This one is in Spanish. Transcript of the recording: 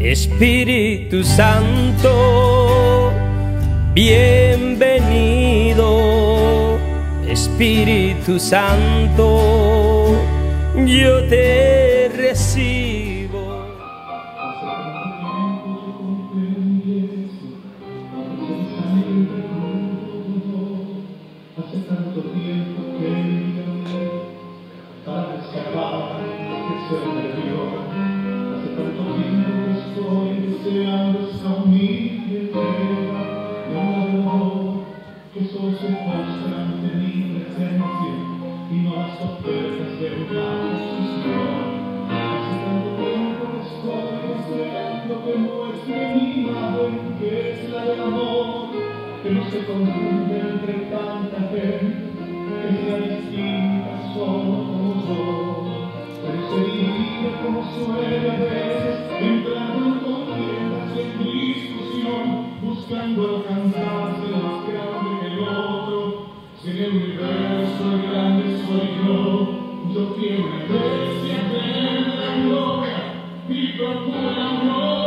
Espíritu Santo, bienvenido. Espíritu Santo, yo te recibo. Hace tanto tiempo que para escapar que se perdió. Hace tanto tiempo que estoy deseando esa humilde entrega. No valoro que solo se postra ante mi presencia y no las ofertas de una posición. Hace tanto tiempo que estoy deseando que muestre mi imagen, que es la del amor, que no se confunde entre tanta gente, que sea distinta solo como yo, pero se divide como suele a veces, entrando en contiendas y en discusión, buscando alcanzarse lo más grande que el otro. Si en el universo el grande soy yo quiero una iglesia que en la gloria y procura amor.